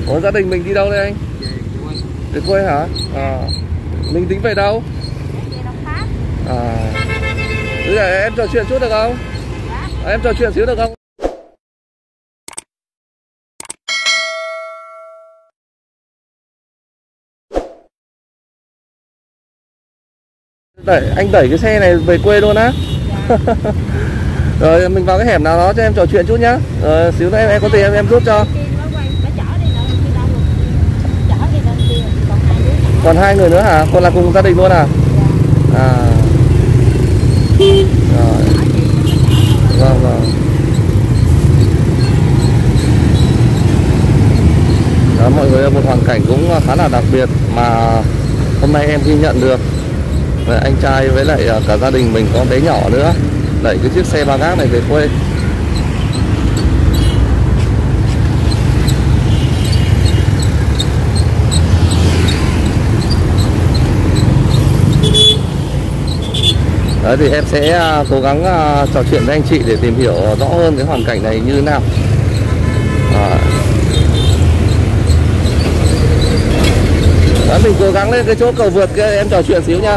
Ủa, gia đình mình đi đâu đây anh? Về quê hả? Mình tính về đâu? Bây giờ em trò chuyện chút được không? Em trò chuyện xíu được không? Anh đẩy cái xe này về quê luôn á? Rồi mình vào cái hẻm nào đó cho em trò chuyện chút nhá. Rồi xíu nữa em có tiền em rút cho. Còn 2 người nữa hả? Còn là cùng gia đình luôn à? Rồi. Vâng. Đó, mọi người, một hoàn cảnh cũng khá là đặc biệt mà hôm nay em ghi nhận được. Anh trai với lại cả gia đình mình có bé nhỏ nữa đẩy cái chiếc xe ba gác này về quê. Đấy thì em sẽ cố gắng trò chuyện với anh chị để tìm hiểu rõ hơn cái hoàn cảnh này như thế nào. Đấy, mình cố gắng lên cái chỗ cầu vượt kia em trò chuyện xíu nha.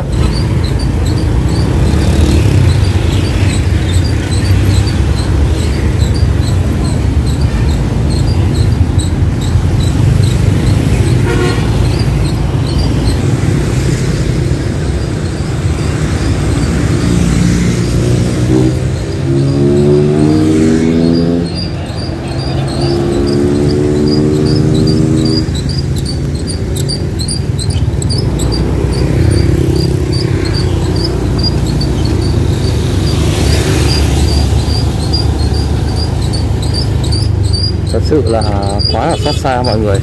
Thật sự là quá là xót xa mọi người.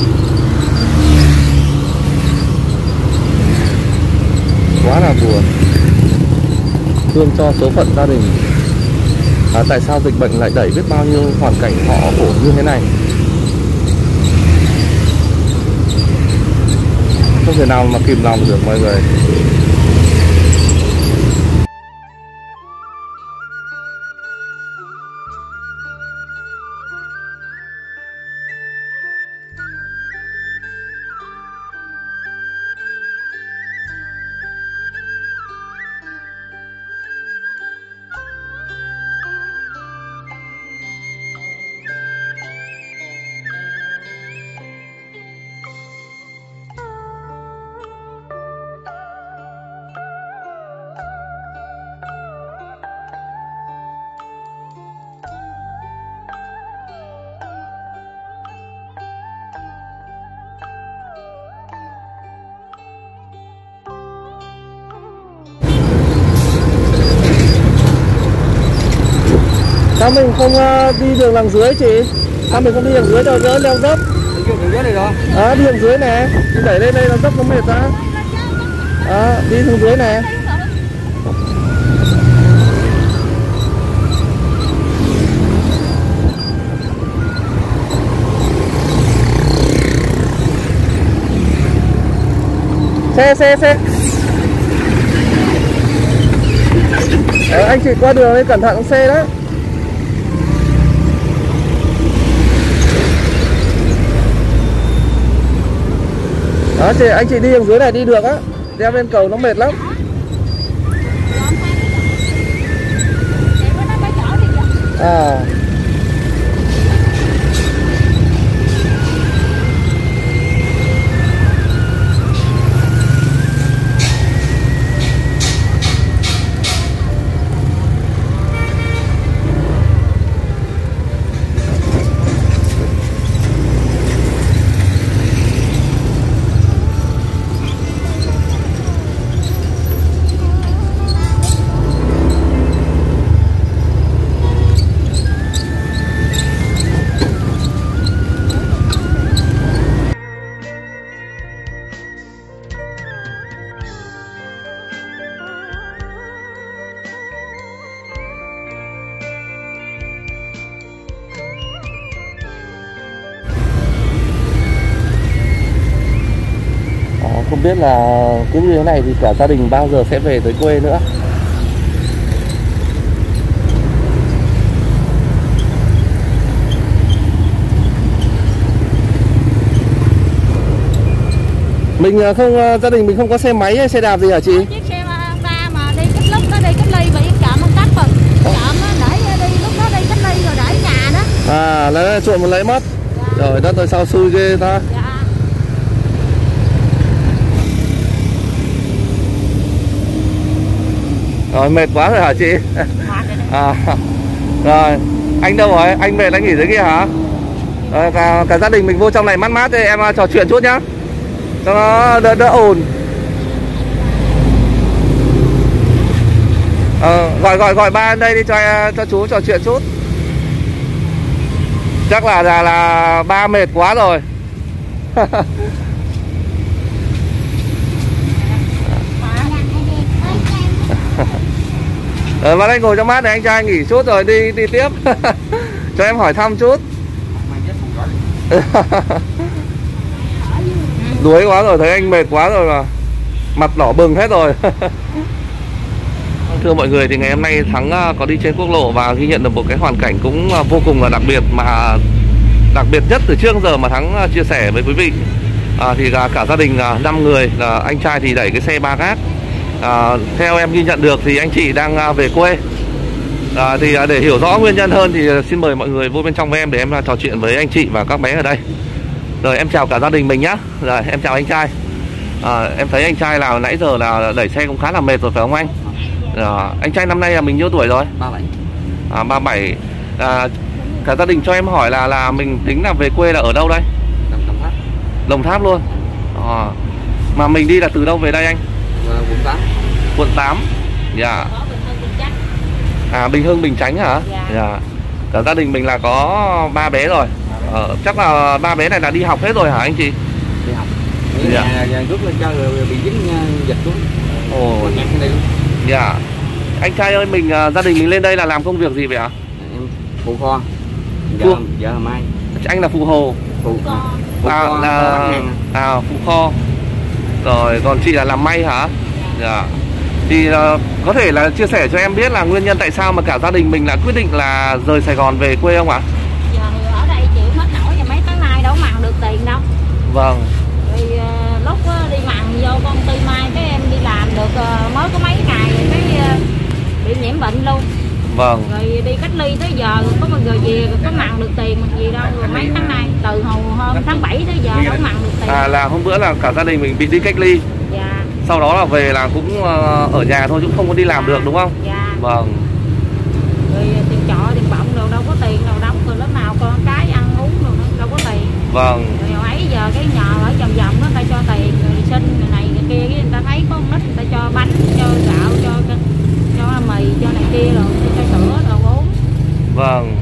Quá là buồn. Thương cho số phận gia đình. Tại sao dịch bệnh lại đẩy biết bao nhiêu hoàn cảnh họ khổ như thế này. Không thể nào mà kìm lòng được mọi người. Sao mình không đi đường đằng dưới chị? Sao mình không đi đường dưới cho đỡ leo dốc? Đi đường dưới này rồi. Đi đường dưới nè. Đi đẩy lên đây là dốc nó mệt ra. Đi đường dưới nè. Xe. Anh chị qua đường đây cẩn thận xe đấy. Đó chị, anh chị đi đường dưới này đi được á. Đeo lên cầu nó mệt lắm. Không biết là cứ như thế này thì cả gia đình bao giờ sẽ về tới quê nữa. Mình không, gia đình mình không có xe máy hay xe đạp gì hả chị? Chiếc xe Honda mà đi cách lúc nó đi cách ly bị trộm ăn cắp rồi. Trộm nó để đi lúc nó đi cách ly rồi để nhà đó. À, là trộm mà lấy mất. Dạ. Trời đất ơi sao xui ghê ta. Dạ. Rồi mệt quá rồi hả chị? À, rồi anh đâu rồi? Anh về anh nghỉ dưới kia hả? Rồi, cả gia đình mình vô trong này mát mát thì em trò chuyện chút nhá, cho nó đỡ ồn. Gọi ba đây đi cho chú trò chuyện chút. Chắc là ba mệt quá rồi. Mà anh ngồi trong mát để anh trai nghỉ chút rồi đi tiếp. Cho em hỏi thăm chút. Đuối quá rồi, thấy anh mệt quá rồi mà. Mặt đỏ bừng hết rồi. Thưa mọi người, thì ngày hôm nay Thắng có đi trên quốc lộ và ghi nhận được một cái hoàn cảnh cũng vô cùng là đặc biệt, mà đặc biệt nhất từ trước giờ mà Thắng chia sẻ với quý vị. Thì cả gia đình 5 người, là anh trai thì đẩy cái xe ba gác. Theo em ghi nhận được thì anh chị đang về quê. Thì để hiểu rõ nguyên nhân hơn thì xin mời mọi người vô bên trong với em để em trò chuyện với anh chị và các bé ở đây. Rồi em chào cả gia đình mình nhá. Rồi em chào anh trai. Em thấy anh trai là nãy giờ là đẩy xe cũng khá là mệt rồi phải không anh? Anh trai năm nay là mình nhiêu tuổi rồi? 37. 37. Cả gia đình cho em hỏi là mình tính là về quê là ở đâu đây? Đồng Tháp. Đồng Tháp luôn. Mà mình đi là từ đâu về đây anh? Quận 8. Quận 8. Dạ. Bình Hưng, Bình Chánh hả? Dạ. Cả gia đình mình là có 3 bé rồi. Chắc là 3 bé này là đi học hết rồi hả anh chị? Đi học. Dạ. Nhà rút lên cho rồi bị dính dịch xuống. Ồ. Dạ. Anh trai ơi, gia đình mình lên đây là làm công việc gì vậy ạ? Em phụ kho. Giờ mai. Anh là phụ hồ. Phụ kho. Phụ kho. Rồi còn chị là làm may hả? Dạ. Thì có thể là chia sẻ cho em biết là nguyên nhân tại sao mà cả gia đình mình lại quyết định là rời Sài Gòn về quê không ạ? Giờ ở đây chịu hết nổi và mấy tháng nay đâu mặn được tiền đâu. Vâng. Rồi lúc đi mặn vô công ty mai cái em đi làm được mới có mấy ngày rồi cái bị nhiễm bệnh luôn. Vâng. Rồi đi cách ly tới giờ có bao giờ về có mặn được tiền mà gì đâu. Rồi mấy tháng nay từ hôm tháng 7 tới giờ đâu mặn được tiền. Là hôm bữa là cả gia đình mình bị đi cách ly. Dạ. Sau đó là về là cũng ở nhà thôi chứ không có đi làm được đúng không? Dạ. Vâng. Rồi tiền trọ, tiền bọng đâu có tiền đâu đóng, rồi lúc nào con cái ăn uống rồi đâu có tiền. Vâng. Rồi hồi ấy giờ cái nhà ở vòng vòng đó ta cho tiền, rồi sinh người này người kia, cái người ta thấy có con nít người ta cho bánh, cho gạo, cho mì, cho này kia rồi, cho sữa rồi uống. Vâng.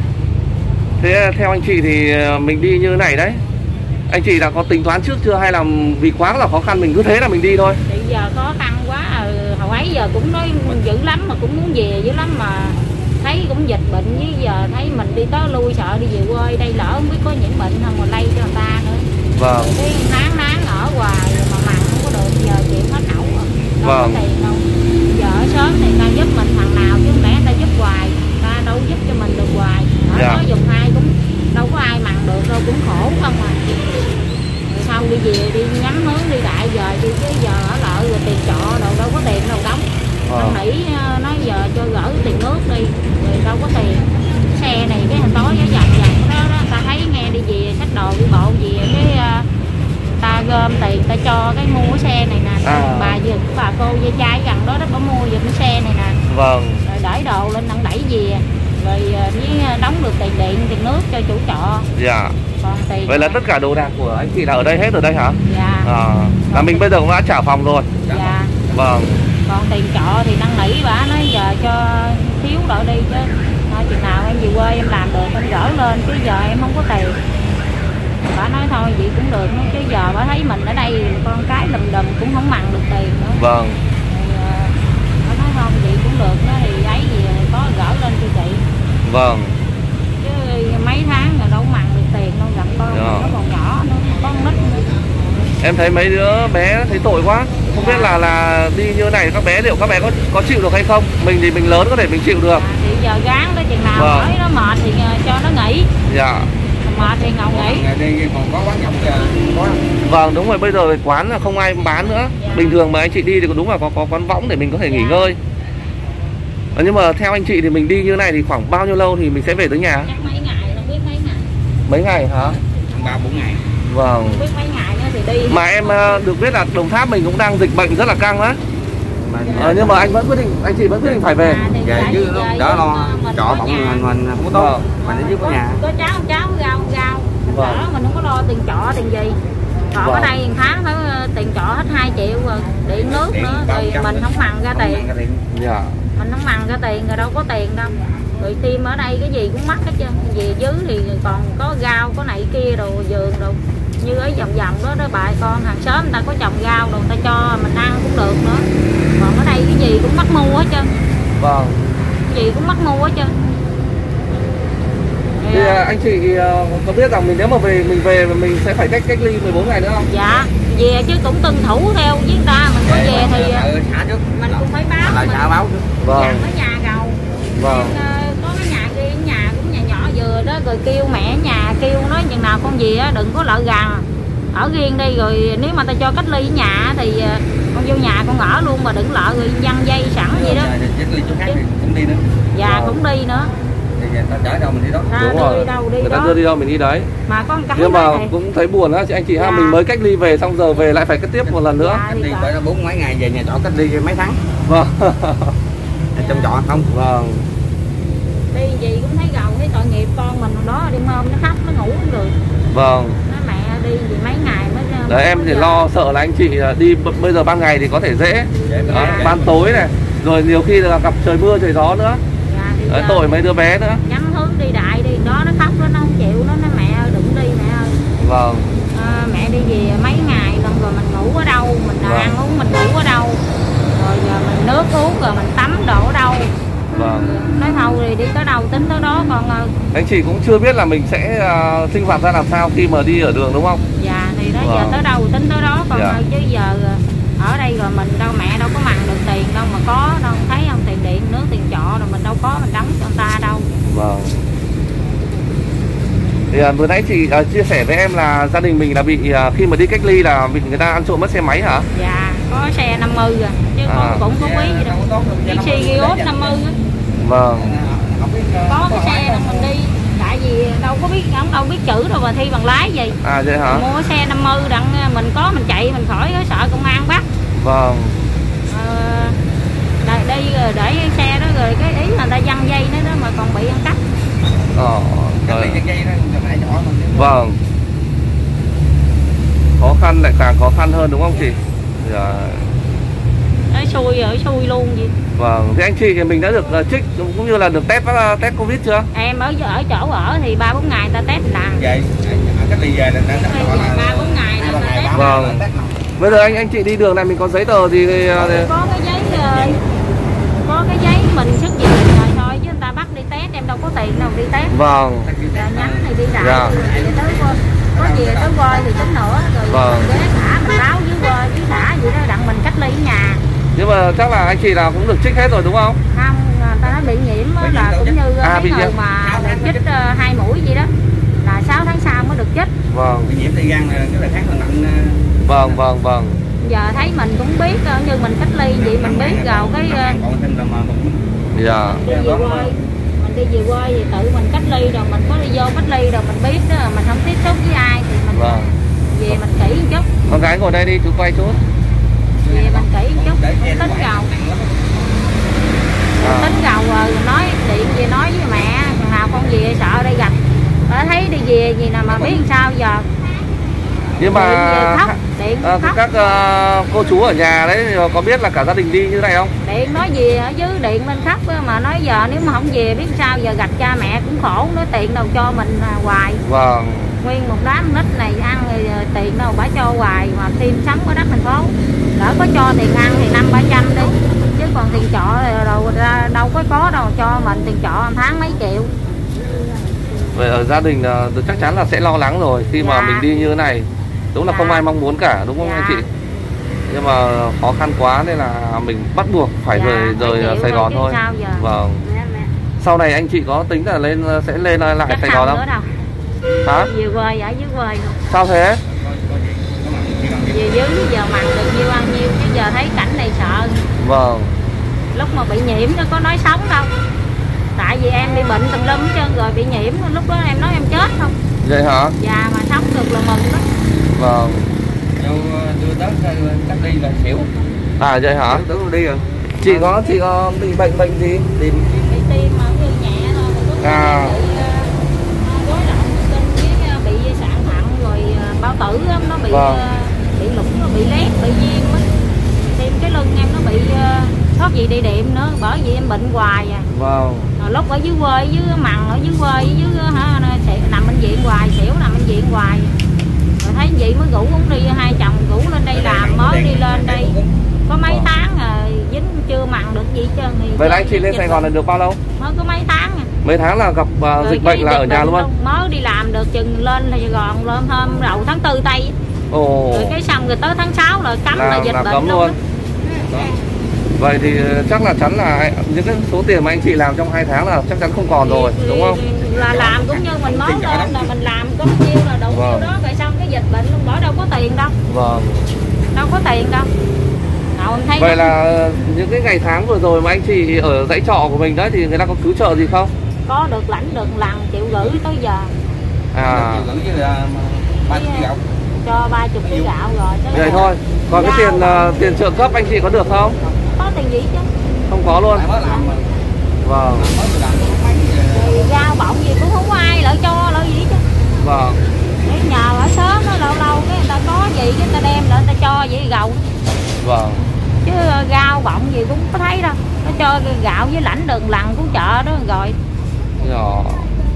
Thế theo anh chị thì mình đi như này đấy, anh chị đã có tính toán trước chưa hay là vì quá là khó khăn mình cứ thế là mình đi thôi? Thì giờ khó khăn quá, hồi ấy giờ cũng nói dữ lắm mà cũng muốn về dữ lắm mà thấy cũng dịch bệnh, với giờ thấy mình đi tới lui sợ đi về quê đây lỡ không biết có nhiễm bệnh không mà lây cho người ta nữa. Vâng. Rồi cái nán ở hoài mà mặn không có được, giờ chịu hết nổi rồi. Đâu Vâng. có tiền đâu. Giờ ở sớm thì ta giúp mình thằng nào chứ không lẽ ta giúp hoài, ta đâu giúp cho mình được hoài. Ở Dạ. đó dùng hai cũng đâu có ai mặn được đâu, cũng khổ không à. Rồi sau đi về đi nhắm hướng đi đại giờ đi chứ giờ ở lại rồi tiền trọ đâu có tiền đâu đóng. Anh nghĩ nói giờ cho gỡ tiền nước đi rồi đâu có tiền. Xe này cái hồi tối giá dần đó ta thấy nghe đi về xách đồ đi bộ về cái ta gom tiền ta cho cái mua cái xe này nè. Bà cô dây trai gần đó đó có mua giùm cái xe này nè. Vâng. Rồi đẩy đồ lên nặng đẩy về rồi với đóng được tiền điện tiền nước cho chủ trọ. Dạ. Còn tiền Vậy là tất cả đồ đạc của anh chị là ở đây hết rồi đây hả? Dạ. Là mình bây giờ cũng đã trả phòng rồi. Dạ. Vâng. Còn tiền trọ thì năn nỉ bà nói giờ cho thiếu đỡ đi chứ chừng nào em về quê em làm được em gỡ lên chứ giờ em không có tiền. Bà nói thôi vậy cũng được nữa chứ giờ bà thấy mình ở đây con cái đùm cũng không mặn được tiền nữa. Vâng. Rồi, bà nói không vậy cũng được đó thì ấy gì có gỡ lên cho chị. Vâng. Chứ mấy tháng rồi đâu mặn được tiền đâu, gặp con nó còn nhỏ nữa, con nít nữa. Em thấy mấy đứa bé thấy tội quá. Không biết là đi như này các bé liệu các bé có chịu được hay không? Mình thì mình lớn có thể mình chịu được. Thì giờ gán đó chừng nào hỏi nó mệt thì cho nó nghỉ. Dạ. Mệt thì ngồi nghỉ. Ngày đi còn có quán nhậu có. Vâng, đúng rồi, bây giờ quán là không ai bán nữa. Dạ. Bình thường mà anh chị đi thì đúng là có quán võng để mình có thể nghỉ ngơi. Nhưng mà theo anh chị thì mình đi như này thì khoảng bao nhiêu lâu thì mình sẽ về tới nhà? Chắc mấy ngày, không biết mấy ngày. Mấy ngày hả? 3-4 ngày. Vâng. Không biết mấy ngày nữa thì đi. Mà em được biết là Đồng Tháp mình cũng đang dịch bệnh rất là căng á. Nhưng mà anh chị vẫn quyết định phải về. Về chứ đỡ lo trọ bỏng mình không có tốt. Mình ở dưới có nhà. Có cháu rau. Vâng. Đỡ mình không có lo tiền trọ tiền gì. Còn ở đây tháng phải tiền trọ hết 2 triệu rồi, điện nước nữa, rồi mình không mặn ra tiền. Dạ. Mình không mặn ra tiền rồi đâu có tiền đâu. Rồi tim ở đây cái gì cũng mắc hết trơn. Về dưới thì còn có rau, có này kia đồ vườn đồ. Như ở vòng đó đó bà con hàng xóm người ta có trồng rau đồ, người ta cho mình ăn cũng được nữa. Còn ở đây cái gì cũng mắc mua hết trơn. Vâng. Cái gì cũng mắc mua hết trơn. Thì anh chị có biết rằng nếu mà mình về mình sẽ phải cách ly 14 ngày nữa không? Dạ, về chứ cũng tuân thủ theo với người ta. Mình có về thì xã trước. mình cũng phải báo. Là xã báo trước. Vâng. Dặn ở nhà cầu. Vâng. Có cái nhà kia, nhà cũng nhà nhỏ vừa đó, rồi kêu mẹ nhà kêu nói chừng nào con gì á đừng có lợ gà. Ở riêng đi, rồi nếu mà ta cho cách ly ở nhà thì con vô nhà con ở luôn, mà đừng lợ rồi văng dây sẵn vậy đó. Cách ly chỗ khác thì cũng đi nữa. Dạ cũng đi nữa. Thì ta chở đâu mình đi đó. Đúng rồi. Đi đâu đi người ta đó. đưa đi đâu mình đi đấy. Mà con cái nhưng mà này cũng thấy buồn á chị anh chị ha, dạ. mình mới cách ly về xong giờ về lại phải cách tiếp một lần nữa. Dạ. Cách ly phải 4 mấy ngày, về nhà trọ cách ly mấy tháng. Vâng. Trong trọ không. Vâng. Đi gì cũng thấy gầu, thấy tội nghiệp con mình đó, đi mơm nó khóc nó ngủ cũng được. Vâng. Nói mẹ đi gì mấy ngày mới. Đấy em thì lo sợ là anh chị đi bây giờ ban ngày thì có thể dễ. Đó, ban tối này, rồi nhiều khi là gặp trời mưa trời gió nữa. Dạ, Đấy, tội mấy đứa bé nữa. nhắm hướng đi đại đi đó, nó khóc nó không chịu, nó nói mẹ ơi đừng đi mẹ ơi. Vâng. Mẹ đi về mấy ngày lần rồi mình ngủ ở đâu, mình Vâng. ăn uống mình ngủ ở đâu, rồi giờ mình nước uống rồi mình tắm đồ ở đâu. Vâng. Nói thôi thì đi tới đâu tính tới đó con ơi. Anh chị cũng chưa biết là mình sẽ sinh hoạt ra làm sao khi mà đi ở đường đúng không? Dạ thì đó Vâng. giờ tới đâu tính tới đó con Dạ. ơi, chứ giờ ở đây rồi mình đâu mẹ đâu có mặn được tiền đâu mà có đâu, thấy không, tiền điện nước tiền trọ rồi mình đâu có mình đóng cho người ta đâu. Vâng. Thì vừa nãy chị chia sẻ với em là gia đình mình là bị khi mà đi cách ly là bị người ta ăn trộm mất xe máy hả? Dạ có xe 50 rồi chứ con cũng có quý gì đâu. Đi Sigios 50 á. Vâng. Có cái xe đâu mình đi, tại vì đâu có biết, ông đâu biết chữ đâu mà thi bằng lái gì. À vậy hả? Mua xe 50 đặng mình có mình chạy mình khỏi sợ công an bắt. Vâng. Đi rồi để xe đó rồi cái ý là người ta văng dây nữa đó mà còn bị ăn cắp. Rồi. Dây đó phải nhỏ hơn. Vâng. Khó khăn lại càng khó khăn hơn đúng không chị? Dạ. Nói xui rồi xui luôn vậy. Vâng. Thế anh chị thì mình đã được trích cũng như là được test Covid chưa? Em ở chỗ ở thì 3-4 ngày người ta test lần. Về cách ly về là 3-4 ngày là người ta test. Vâng. Bây giờ anh chị đi đường này mình có giấy tờ gì thì có cái giấy mình xuất viện rồi thôi, chứ người ta bắt đi test em đâu có tiền đâu đi test. Vâng. Rồi nhắn thì đi đại. Dạ. Có gì tới coi thì tính nữa rồi. Vâng. Ghé xã mình báo với xã vậy đó đặng mình cách ly ở nhà. Nhưng mà chắc là anh chị nào cũng được trích hết rồi đúng không? Không, người ta nói bị nhiễm là cũng như mấy người mà được chích 2 mũi gì đó là 6 tháng sau mới được chích. Vâng. Bị nhiễm thì gan là cái là khác là nặng. Vâng. Giờ thấy mình cũng biết như mình cách ly vậy mình biết rồi cái Dạ. đi về quê, mình đi về quê thì tự mình cách ly rồi mình có đi vô cách ly rồi mình biết đó, mình không tiếp xúc với ai thì mình Vâng. về mình kỹ một chút. Con gái ngồi đây đi chú quay chút. Về mình kỹ một chút, tính gầu. Tính gầu rồi nói điện về nói với mẹ nào con về sợ đây gặp. Bà thấy đi về gì nào mà biết làm sao giờ. Nhưng mà điện khóc. các cô chú ở nhà đấy thì có biết là cả gia đình đi như này không? Điện nói gì ở dưới điện lên khóc mà nói giờ nếu mà không về biết sao giờ gạch cha mẹ cũng khổ, nói tiền đâu cho mình hoài. Vâng. Nguyên một đám nít này ăn thì tiền đâu bả cho hoài mà thêm sống ở đất thành phố. Lỡ có cho tiền ăn thì 500-300 đi. Chứ còn tiền trọ đâu có đâu cho mình tiền trọ tháng mấy triệu. Vậy ở gia đình chắc chắn là sẽ lo lắng rồi khi mà mình đi như thế này. Đúng là không ai mong muốn cả đúng không anh chị? Nhưng mà khó khăn quá nên là mình bắt buộc phải rời Sài Gòn thôi. Vâng. Sau này anh chị có tính là sẽ lên lại Sài Gòn không? Nữa đâu. Hả? Về quê ở dưới quê luôn. Sao thế? Về dưới giờ mặn được nhiêu ăn nhiêu, chứ giờ thấy cảnh này sợ. Vâng. Lúc mà bị nhiễm nó có nói sống đâu. Tại vì em bị bệnh tùm lum hết trơn rồi bị nhiễm, lúc đó em nói em chết không. Vậy hả? Dạ mà sống được là mừng đó. Vâng. Đưa tới cách đi là xỉu. À vậy hả? Tưởng đi rồi. Chị có bị bệnh gì? Bị tim mà cứ nhẹ thôi. À. Rối loạn kinh với bị sạn thận rồi bao tử nó bị bị lủng, nó bị lét, bị viêm á. Thêm cái lưng em nó bị sót gì đi điểm nữa, bởi vì em bệnh hoài à. Vâng. Lúc ở dưới quê, dưới mặn ở dưới quê, dưới hả, nằm bệnh viện hoài, xỉu nằm bệnh viện hoài. Rồi thấy vậy mới rủ uống đi, hai chồng rủ lên đây làm, mới đi lên đây có mấy tháng rồi dính chưa mặn được gì hết trơn. Vậy là anh chị lên Sài Gòn là được bao lâu? Mới có mấy tháng à. Mấy tháng là gặp dịch bệnh là ở nhà luôn? Mới đi làm được chừng lên Sài Gòn lên hôm đầu tháng 4 tây. Ồ. Rồi cái xong rồi tới tháng 6 là cấm là dịch bệnh cấm luôn. Vậy thì chắc là chắn là những cái số tiền mà anh chị làm trong 2 tháng là chắc chắn không còn rồi, đúng không? Là làm cũng như mình mới lên là mình làm có bao nhiêu là đủ nhiêu đó, rồi xong cái dịch bệnh luôn, bỏ đâu có tiền đâu. Vâng. Đâu có tiền đâu. Nào, thấy vậy là những cái ngày tháng vừa rồi mà anh chị ở dãy trọ của mình đấy thì người ta có cứu trợ gì không? Có được lãnh được lần 1,5 triệu tới giờ. À. 1,5 triệu với 30 kg gạo. Cho 30 kg gạo rồi. Vậy thôi. Còn cái tiền trợ cấp anh chị có được không? Có tiền gì chứ? Không có luôn. Vâng. Rồi rau bọng gì cũng không có ai lợi cho lợi gì chứ. Vâng. Để nhờ ở sớm nó lâu lâu cái người ta có gì cái người ta đem lại người ta cho vậy gầu. Vâng. Chứ rau bọng gì cũng có thấy đâu. Nó cho gạo với lãnh đường lần của chợ đó rồi. Nhỏ.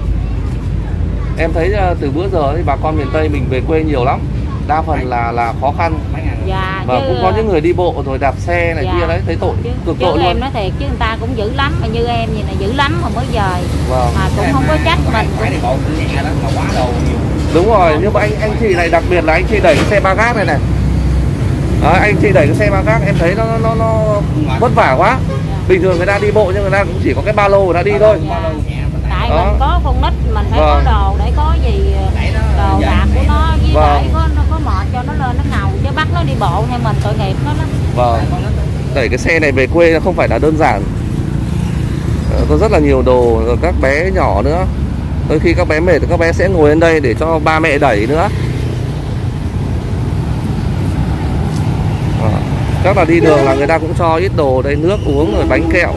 Em thấy từ bữa giờ thì bà con miền Tây mình về quê nhiều lắm. Đa phần là khó khăn. Dạ, và cũng có những người đi bộ rồi đạp xe này kia đấy, thấy tội, cực tội luôn. Em nói thiệt chứ người ta cũng dữ lắm, mà như em gì này dữ lắm mà mới dời. Vâng. Mà cũng không có trách mình. Phải đi bộ nhẹ đó mà quá đồ nhiều. Đúng rồi, nhưng mà anh chị này đặc biệt là anh chị đẩy cái xe ba gác này này. Đó, anh chị đẩy cái xe ba gác em thấy nó vất vả quá. Bình thường người ta đi bộ nhưng người ta cũng chỉ có cái ba lô người ta đi thôi. Tại mình có con nít mình phải có đồ để có gì đồ đạc của nó với để nó có mệt cho nó lên nó ngầu, chứ bắt nó đi bộ theo mình tội nghiệp nó lắm. Vâng. Đẩy cái xe này về quê không phải là đơn giản. Có rất là nhiều đồ, rồi các bé nhỏ nữa. Đôi khi các bé mệt thì các bé sẽ ngồi lên đây để cho ba mẹ đẩy nữa. Chắc là đi đường là người ta cũng cho ít đồ đây, nước uống rồi bánh kẹo.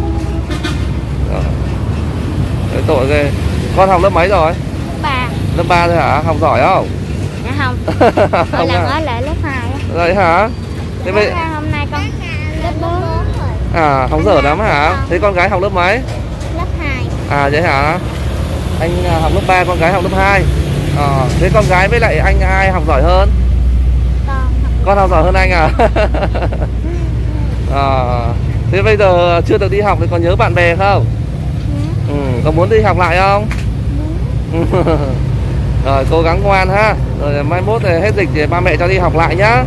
Đấy, tội ghê. Con học lớp mấy rồi? Lớp 3. Lớp 3 thôi hả? Học giỏi không? Dạ không. Mỗi lần ở lại lớp 2 á. Vậy hả? Thế bây... hôm nay con lớp 4 rồi. À, không dở lắm hả? Thế con gái học lớp mấy? Lớp 2. À vậy hả? Anh học lớp 3, con gái học lớp 2. Thế con gái với lại anh ai học giỏi hơn? Con học giỏi hơn anh à? Thế bây giờ chưa được đi học thì còn nhớ bạn bè không? Có muốn đi học lại không? Rồi cố gắng ngoan ha. Rồi mai mốt thì hết dịch thì ba mẹ cho đi học lại nhá.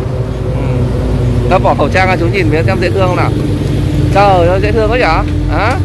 Đã bỏ khẩu trang ra chú nhìn xem dễ thương không nào? Trời ơi dễ thương quá nhở? Hả?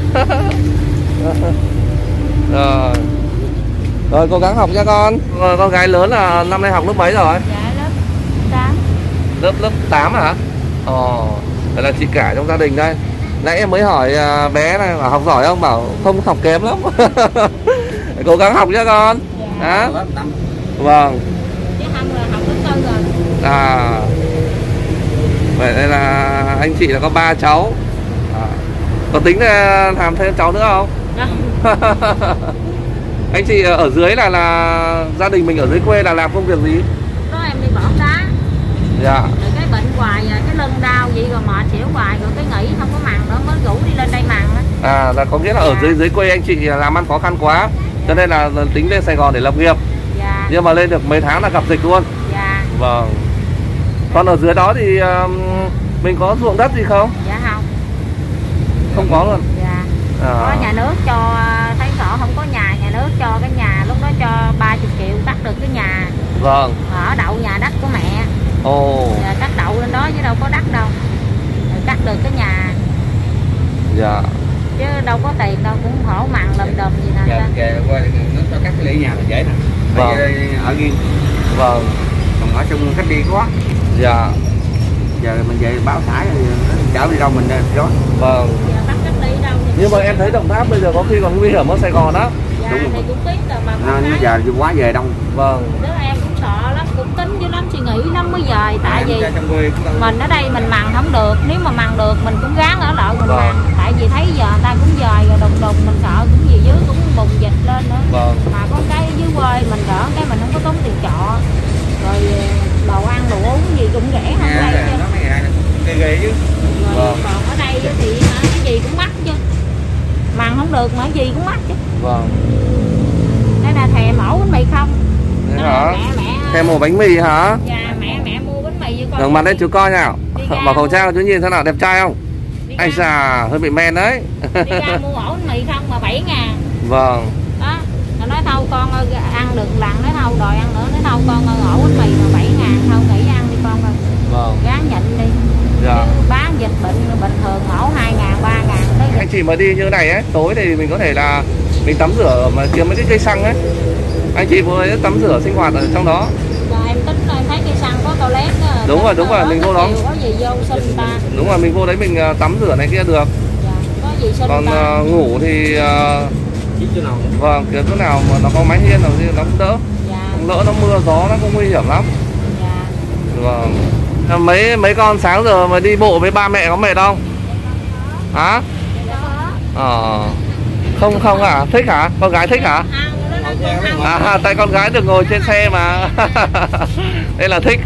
Rồi cố gắng học nha con. Rồi, con gái lớn là năm nay học lớp mấy rồi? Dạ lớp 8. Lớp 8 hả? Đây là chị cả trong gia đình đây. Nãy em mới hỏi bé này bảo học giỏi không? Bảo không, học kém lắm. Cố gắng học nhá con. Hả? Vâng. Chứ không là học lớp 4 rồi. À. Vậy đây là anh chị là có 3 cháu. Có tính là làm thêm cháu nữa không? Anh chị ở dưới là gia đình mình ở dưới quê là làm công việc gì? Đó em đi bỏ đá. Dạ. Rồi cái bệnh hoài rồi, cái lưng đau vậy rồi mệt xỉu hoài rồi cái nghỉ không có mặn nữa mới rủ đi lên đây mặn á. À là có nghĩa là ở dưới quê anh chị làm ăn khó khăn quá. Cho nên là tính lên Sài Gòn để lập nghiệp. Dạ. Nhưng mà lên được mấy tháng là gặp dịch luôn. Dạ. Vâng. Còn ở dưới đó thì mình có ruộng đất gì không? Dạ không. Không có luôn. Dạ. Có nhà nước cho, thấy rõ không có nhà nước cho cái nhà, lúc đó cho 30 triệu cắt được cái nhà. Vâng. Ở đậu nhà đất của mẹ. Dạ, cắt đậu lên đó chứ đâu có đất đâu. Rồi cắt được cái nhà. Dạ. Chứ đâu có tiền đâu, cũng khổ mặn lùm đùm gì nè. Kìa qua nước cho cắt cái lưỡi nhà là dễ nè. Vâng. Ở nghiêng. Vâng. còn ở trong cách đi quá. Dạ. Giờ mình về báo xã thì chở đi đâu mình đó. Vâng. Giờ bắt cách đi đâu. Nhưng mà em thấy Đồng Tháp bây giờ có khi còn nguy hiểm ở Sài Gòn á. Dạ, đúng thì cũng biết là mà nên giờ quá về đông. Vâng. đứa em cũng sợ lắm, cũng tính với lắm, suy nghĩ lắm mới về. Tại vì mình ở đây mình mặn không được, nếu mà mặn được mình cũng gán ở lại mình mặn. Tại vì thấy giờ người ta cũng dời rồi đùng đùng mình sợ cũng gì dưới cũng bùng dịch lên nữa. Vâng. Mà có cái dưới quê mình đỡ cái mình không có tốn tiền trọ, rồi đồ ăn đồ uống gì cũng rẻ hơn đây chứ. Ghê chứ. Rồi còn ở đây thì cái gì cũng mắc chứ, mặn không được mà cái gì cũng mắc chứ. Vâng. Đây là thèm ổ bánh mì không? Thế hả? Mẹ Thèm ổ bánh mì hả? dạ mẹ mua bánh mì với con. Ngẩng mặt lên chú coi nào. Mặc khẩu trang chú nhìn thế nào, đẹp trai không? Anh già hơi bị men đấy. Đi ra mua ổ bánh mì không mà 7.000. Vâng. Đó, nó nói thôi con ơi, ăn được lần nói thôi đòi ăn nữa, nói thôi con ơi, ổ bánh mì mà 7.000 thôi nghỉ ăn đi con ơi. Vâng. Ráng nhịn đi. Dạ. Chứ bán dịch bệnh bình thường ổ 2.000 3.000 tới Anh chị mà đi như này ấy, tối thì mình có thể là mình tắm rửa mà kiếm mấy cái cây xăng ấy. Anh chị vừa tắm rửa sinh hoạt ở trong đó. Rồi em tính em thấy cây xăng có toilet đó. Đúng rồi, mình vô đó. Có gì vô xin ta. Đúng rồi, mình vô đấy mình tắm rửa này kia được. Dạ, có gì xin Còn ta. ngủ thì Chỗ nào? vâng, kiểu chỗ nào mà nó có mái hiên nào thì nó cũng đỡ. Dạ. Lỡ nó mưa gió nó cũng nguy hiểm lắm. Dạ. Vâng. Mấy con sáng giờ mà đi bộ với ba mẹ có mệt không? Hả? Không hả? Thích hả? Con gái thích hả? Tại con gái được ngồi trên xe mà. Đây là thích.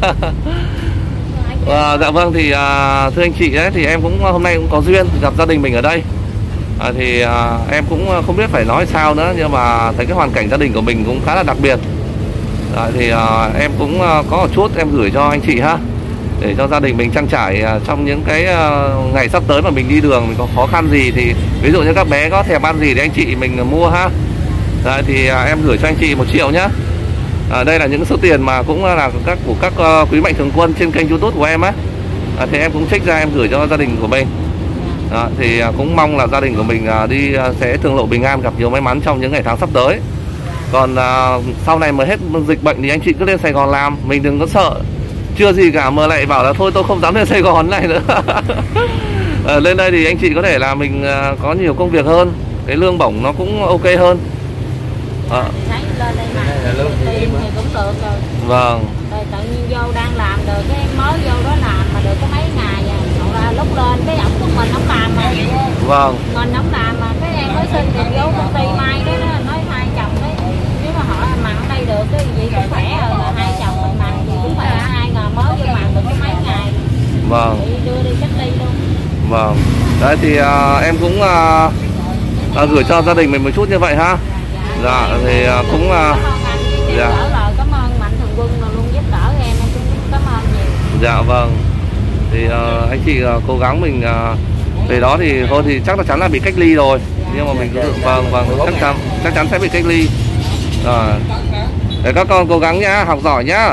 Dạ vâng, thì thưa anh chị ấy, thì em cũng hôm nay cũng có duyên gặp gia đình mình ở đây. Thì em cũng không biết phải nói sao nữa, nhưng mà thấy cái hoàn cảnh gia đình của mình cũng khá là đặc biệt. Thì em cũng có một chút em gửi cho anh chị ha, để cho gia đình mình trang trải trong những cái ngày sắp tới mà mình đi đường mình có khó khăn gì, thì ví dụ như các bé có thèm ăn gì thì anh chị mình mua ha. Thì em gửi cho anh chị 1 triệu nhá. Đây là những số tiền mà cũng là của các quý mạnh thường quân trên kênh YouTube của em á. Thì em cũng trích ra em gửi cho gia đình của mình. Thì cũng mong là gia đình của mình đi sẽ thương lộ bình an, gặp nhiều may mắn trong những ngày tháng sắp tới. Còn sau này mà hết dịch bệnh thì anh chị cứ lên Sài Gòn làm, mình đừng có sợ. Chưa gì cả mà lại bảo là thôi tôi không dám lên Sài Gòn này nữa. Lên đây thì anh chị có thể là mình có nhiều công việc hơn, cái lương bổng nó cũng ok hơn. Thấy lên đây mà tiền thì cũng được rồi. Vâng. Rồi tự nhiên vô đang làm được, cái mới vô đó làm mà được có mấy ngày à. Rồi lúc lên cái ổng của mình ổng làm mà. Vâng. Mình ổng làm mà cái em mới xin được vô công ty mai đó, nói hai chồng đấy. Nếu mà họ mặn ở đây được cái gì cũng khỏe rồi, là hai chồng mình mặn gì cũng khỏe, hai người mới vô mặn được có mấy ngày. Vâng. Thì đưa đi cách ly luôn. Vâng. Đấy thì em cũng gửi cho gia đình mình một chút như vậy ha. Dạ thì cũng Cảm ơn anh, dạ. đỡ lời, cảm ơn Mạnh Thường Quân luôn giúp đỡ em cũng cảm ơn nhiều. Dạ vâng. Thì anh chị cố gắng mình về đó thì thôi thì chắc chắn là bị cách ly rồi. Nhưng mà mình cứ vâng chắc chắn sẽ bị cách ly. Rồi. Để các con cố gắng nhá, học giỏi nhá.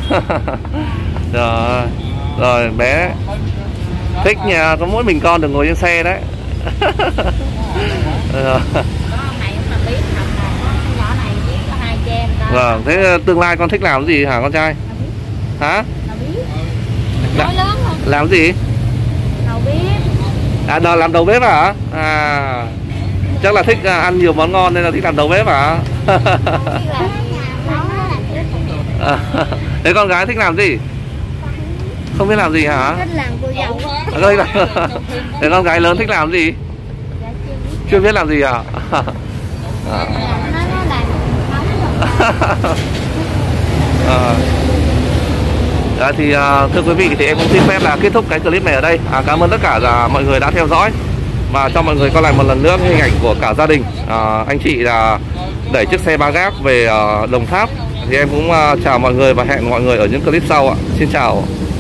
Rồi bé thích nhà có mỗi mình con được ngồi trên xe đấy. Vâng, thế tương lai con thích làm gì hả con trai? Hả? Làm gì? Đầu bếp. Làm đầu bếp hả? Chắc là thích ăn nhiều món ngon nên là thích làm đầu bếp hả? Thế con gái thích làm gì? Không biết làm gì hả? Thích làm cô dâu. Thế con gái lớn thích làm gì? Chưa biết làm gì à? Thì thưa quý vị, thì em cũng xin phép là kết thúc cái clip này ở đây. Cảm ơn tất cả mọi người đã theo dõi. Và cho mọi người coi lại một lần nữa hình ảnh của cả gia đình. Anh chị là đẩy chiếc xe ba gác về Đồng Tháp. Thì em cũng chào mọi người và hẹn mọi người ở những clip sau ạ. Xin chào.